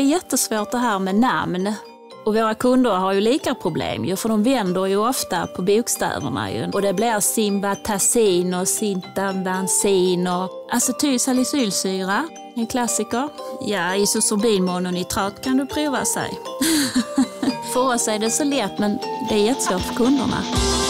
Det är jättesvårt det här med namn. Och våra kunder har ju lika problem ju, för de vänder ju ofta på bokstäverna ju. Och det blir Simvastatin och Sintambansin och acetylsalicylsyra, en klassiker. Ja, isosorbinmononitrat kan du prova sig. För oss är det så lätt, men det är jättesvårt för kunderna.